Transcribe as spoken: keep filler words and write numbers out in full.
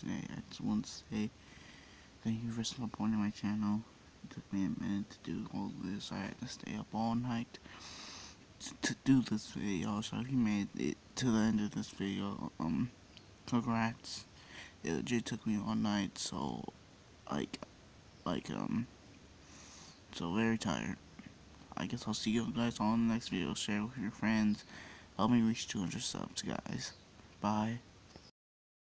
today. I just want to say thank you for supporting my channel. It took me a minute to do all this. I had to stay up all night to do this video, so if you made it to the end of this video, um, congrats. It legit took me all night, so, like, like, um, so very tired. I guess I'll see you guys all in the next video. Share with your friends. Help me reach two hundred subs, guys. Bye.